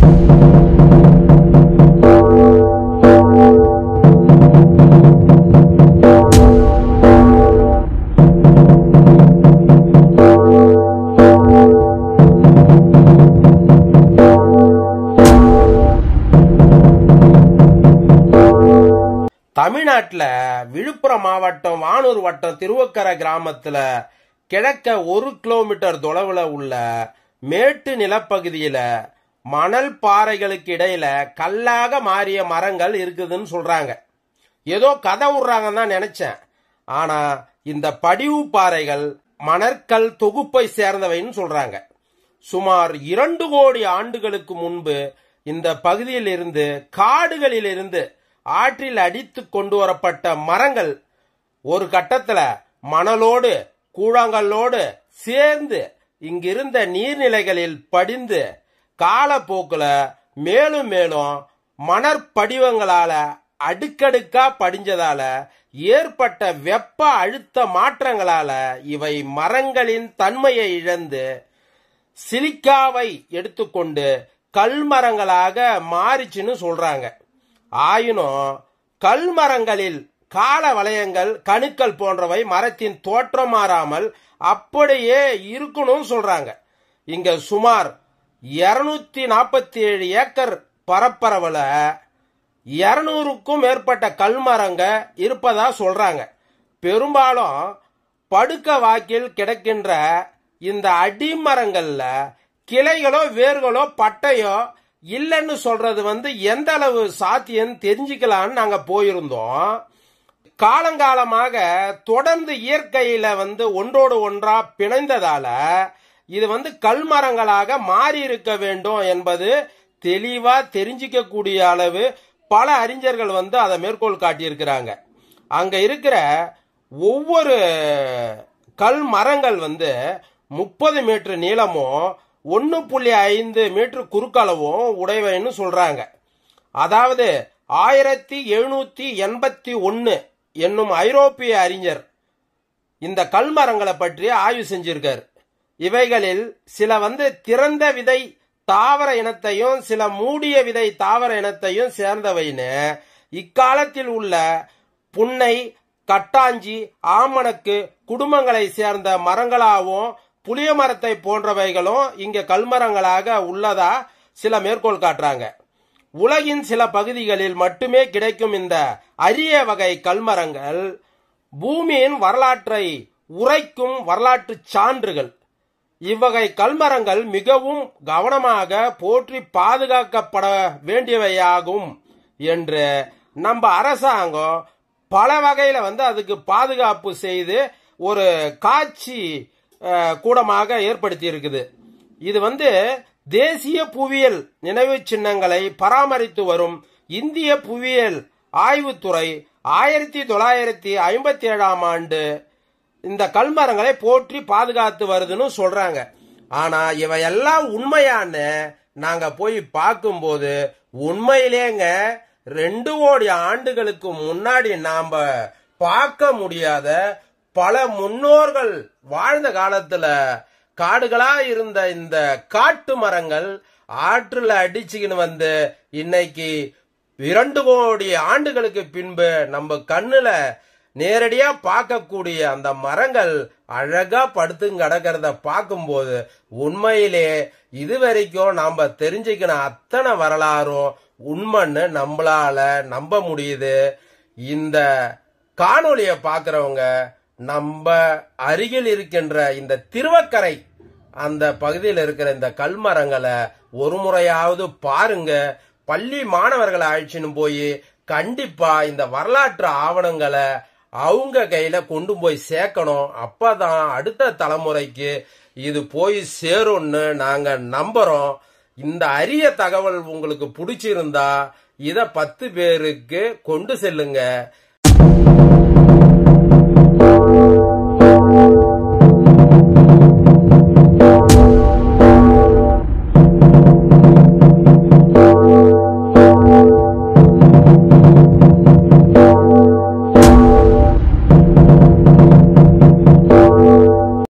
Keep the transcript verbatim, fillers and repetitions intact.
தமிழ்நாட்டில் விழுப்புரம் மாவட்டம் வானூர் வட்டம் திருவக்கரை கிராமத்தில் கிழக்க ஒரு கிலோமீட்டர் தொலைவில் உள்ள மேட்டு நிலப்பகுதியில் மணல் பாறைகளுக்கு இடையில கல்லாக மாறிய மரங்கள் இருக்குதுன்னு சொல்றாங்க. ஏதோ கதை விடுறாங்கன்னு தான் நினைச்சேன். ஆனா இந்த படிவு பாறைகள் மணற்கல் தொகுப்பை சேர்ந்தவைன்னு சொல்றாங்க. சுமார் இரண்டு கோடி ஆண்டுகளுக்கு முன்பு இந்த பகுதியில் இருந்து காடுகளில் இருந்து ஆற்றில் அடித்து கொண்டு வரப்பட்ட மரங்கள் ஒரு கட்டத்துல மணலோடு கூழாங்கல்லோடு சேர்ந்து இங்கிருந்த நீர்நிலைகளில் படிந்து காலப்போக்குல மேலும் மேலும் மணற்படிவங்களால அடுக்கடுக்கா படிஞ்சதால ஏற்பட்ட வெப்ப அழுத்த மாற்றங்களால இவை மரங்களின் தன்மையை இழந்து சிலிக்காவை எடுத்துக்கொண்டு கல்மரங்களாக மாறிச்சுன்னு சொல்றாங்க. ஆயினும் கல்மரங்களில் கால வளையங்கள் கணுக்கள் போன்றவை மரத்தின் தோற்றம் மாறாமல் அப்படியே இருக்கணும்னு சொல்றாங்க. இங்க சுமார் இருநூத்தி நாற்பத்தி ஏழு ஏக்கர் பரப்பரவுல இருநூறுக்கும் மேற்பட்ட கல்மரங்க இருப்பதா சொல்றாங்க. பெரும்பாலும் படுக்க வாக்கில் கிடக்கின்ற இந்த அடிமரங்கள்ல கிளைகளோ வேர்களோ பட்டையோ இல்லைன்னு சொல்றது வந்து எந்த அளவு சாத்தியம் தெரிஞ்சுக்கலான்னு நாங்க போயிருந்தோம். காலங்காலமாக தொடர்ந்து இயற்கையில வந்து ஒன்றோடு ஒன்றா பிணைந்ததால இது வந்து கல்மரங்களாக மாறி இருக்க வேண்டும் என்பது தெளிவா தெரிஞ்சிக்க கூடிய அளவு பல அறிஞர்கள் வந்து அதை மேற்கோள் காட்டியிருக்கிறாங்க. அங்க இருக்கிற ஒவ்வொரு கல் மரங்கள் வந்து முப்பது மீட்டர் நீளமும் ஒன்னு புள்ளி ஐந்து மீட்டர் குறுக்களவும் உடையவைன்னு சொல்றாங்க. அதாவது ஆயிரத்தி எழுநூத்தி எண்பத்தி ஒன்னு என்னும் ஐரோப்பிய அறிஞர் இந்த கல்மரங்களை பற்றி ஆய்வு செஞ்சிருக்காரு. இவைகளில் சில வந்து திறந்த விதை தாவர இனத்தையும் சில மூடிய விதை தாவர இனத்தையும் சேர்ந்தவைன்னு இக்காலத்தில் உள்ள புன்னை கட்டாஞ்சி ஆமணக்கு குடும்பங்களை சேர்ந்த மரங்களாகவும் புளிய மரத்தை போன்றவைகளும் இங்க கல்மரங்களாக உள்ளதா சில மேற்கோள் காட்டுறாங்க. உலகின் சில பகுதிகளில் மட்டுமே கிடைக்கும் இந்த அரிய வகை கல்மரங்கள் பூமியின் வரலாற்றை உரைக்கும் வரலாற்று சான்றுகள். இவ்வகை கல்மரங்கள் மிகவும் கவனமாக போற்றி பாதுகாக்கப்பட வேண்டியவையாகும் என்று நம்ம அரசாங்கம் பல வகையில வந்து அதுக்கு பாதுகாப்பு செய்து ஒரு காட்சி கூடமாக ஏற்படுத்தி இருக்குது. இது வந்து தேசிய புவியியல் நினைவு சின்னங்களை பராமரித்து வரும் இந்திய புவியியல் ஆய்வுத்துறை ஆயிரத்தி தொள்ளாயிரத்தி ஐம்பத்தி ஏழாம் ஆண்டு இந்த கல்மரங்களை போற்றி பாதுகாத்து வருதுன்னு சொல்றாங்க. ஆனா இவையெல்லாம் உண்மையான நாங்க போய் பார்க்கும்போது உண்மையிலேங்க ரெண்டு கோடி ஆண்டுகளுக்கு முன்னாடி நாம பார்க்க முடியாத பல முன்னோர்கள் வாழ்ந்த காலத்துல காடுகளா இருந்த இந்த காட்டு மரங்கள் ஆற்றுல அடிச்சுக்கின்னு வந்து இன்னைக்கு இரண்டு கோடி ஆண்டுகளுக்கு பின்பு நம்ம கண்ணுல நேரடியா பார்க்கக்கூடிய அந்த மரங்கள் அழகா படுத்து கிடக்கிறத பார்க்கும்போது உண்மையிலே இதுவரைக்கும் நாம தெரிஞ்சுக்கணும் அத்தனை வரலாறும் உண்மைன்னு நம்மளால நம்ப முடியுது. இந்த காணொலியை பார்க்கிறவங்க நம்ம அருகில் இருக்கின்ற இந்த திருவக்கரை அந்த பகுதியில் இருக்கிற இந்த கல்மரங்களை ஒரு முறையாவது பாருங்க. பள்ளி மாணவர்களை அழைச்சின்னு போய் கண்டிப்பா இந்த வரலாற்று ஆவணங்களை அவங்க கையில கொண்டு போய் சேர்க்கணும். அப்பதான் அடுத்த தலைமுறைக்கு இது போய் சேரும்னு நாங்க நம்புறோம். இந்த அரிய தகவல் உங்களுக்கு பிடிச்சிருந்தா இத பத்து பேருக்கு கொண்டு செல்லுங்க.